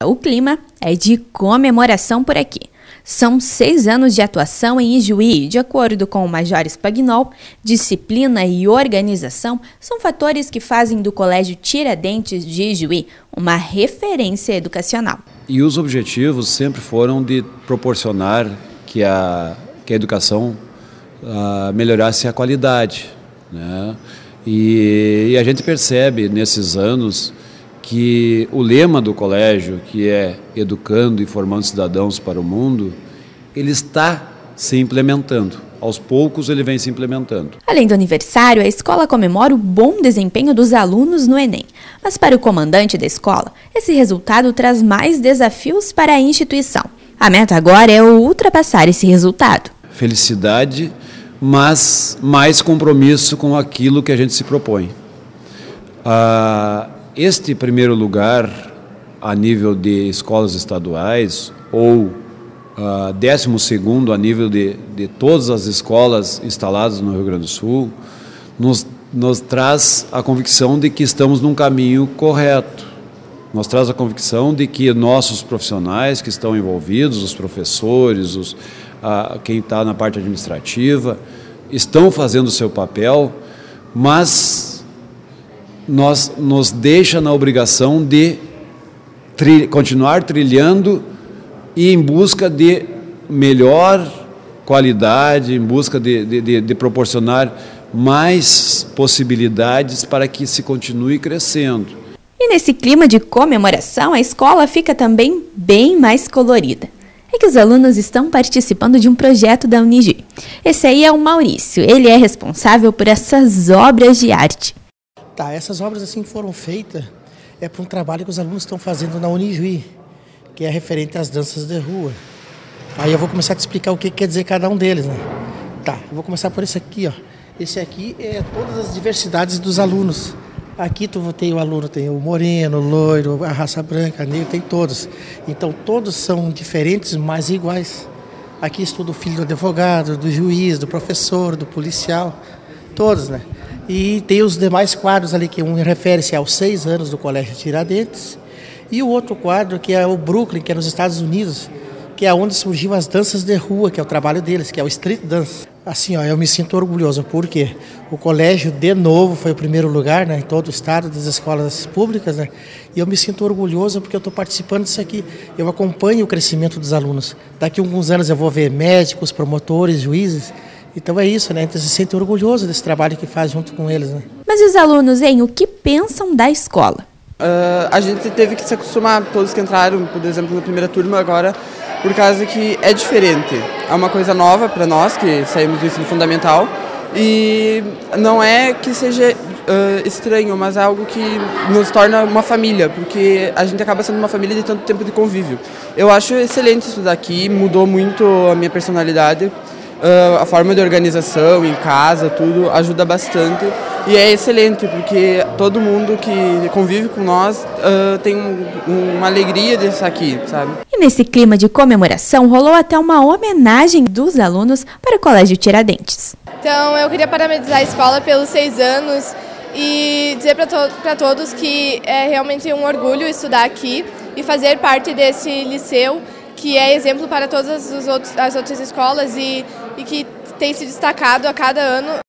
O clima é de comemoração por aqui. São 6 anos de atuação em Ijuí. De acordo com o Major Spagnol, disciplina e organização são fatores que fazem do Colégio Tiradentes de Ijuí uma referência educacional. E os objetivos sempre foram de proporcionar que a educação melhorasse a qualidade, né? E a gente percebe nesses anos que o lema do colégio, que é educando e formando cidadãos para o mundo, ele está se implementando. Aos poucos ele vem se implementando. Além do aniversário, a escola comemora o bom desempenho dos alunos no Enem. Mas para o comandante da escola, esse resultado traz mais desafios para a instituição. A meta agora é ultrapassar esse resultado. Felicidade, mas mais compromisso com aquilo que a gente se propõe. Este primeiro lugar a nível de escolas estaduais ou 12º a nível de todas as escolas instaladas no Rio Grande do Sul nos traz a convicção de que estamos num caminho correto. Nos traz a convicção de que nossos profissionais que estão envolvidos, os professores, quem está na parte administrativa, estão fazendo o seu papel, mas nos deixa na obrigação de continuar trilhando e em busca de melhor qualidade, em busca de proporcionar mais possibilidades para que se continue crescendo. E nesse clima de comemoração, a escola fica também bem mais colorida. É que os alunos estão participando de um projeto da Unijuí. Esse aí é o Maurício, ele é responsável por essas obras de arte. Essas obras assim foram feitas para um trabalho que os alunos estão fazendo na Unijuí, que é referente às danças de rua. Aí eu vou começar a te explicar o que quer dizer cada um deles, né? Eu vou começar por esse aqui, ó. Esse aqui é todas as diversidades dos alunos. Aqui tem o aluno, tem o moreno, o loiro, a raça branca, a negra, tem todos. Então todos são diferentes, mas iguais. Aqui estuda o filho do advogado, do juiz, do professor, do policial, todos, né? E tem os demais quadros ali, que um refere-se aos 6 anos do Colégio Tiradentes, e o outro quadro que é o Brooklyn, que é nos Estados Unidos, que é onde surgiu as danças de rua, que é o trabalho deles, que é o street dance. Assim, ó, eu me sinto orgulhoso, porque o colégio, de novo, foi o primeiro lugar, né, em todo o estado das escolas públicas, né, e eu me sinto orgulhoso porque eu estou participando disso aqui. Eu acompanho o crescimento dos alunos. Daqui a alguns anos eu vou ver médicos, promotores, juízes. Então é isso, né? Então se sente orgulhoso desse trabalho que faz junto com eles, né? Mas e os alunos, hein? O que pensam da escola? A gente teve que se acostumar, todos que entraram, por exemplo, na primeira turma agora, por causa que é diferente. É uma coisa nova para nós, que saímos do ensino fundamental, e não é que seja estranho, mas é algo que nos torna uma família, porque a gente acaba sendo uma família de tanto tempo de convívio. Eu acho excelente estudar aqui, mudou muito a minha personalidade. A forma de organização em casa, tudo ajuda bastante e é excelente porque todo mundo que convive com nós tem uma alegria de estar aqui, sabe? E nesse clima de comemoração rolou até uma homenagem dos alunos para o Colégio Tiradentes. Então eu queria parabenizar a escola pelos 6 anos e dizer para todos que é realmente um orgulho estudar aqui e fazer parte desse liceu, que é exemplo para todas as outras escolas e que tem se destacado a cada ano.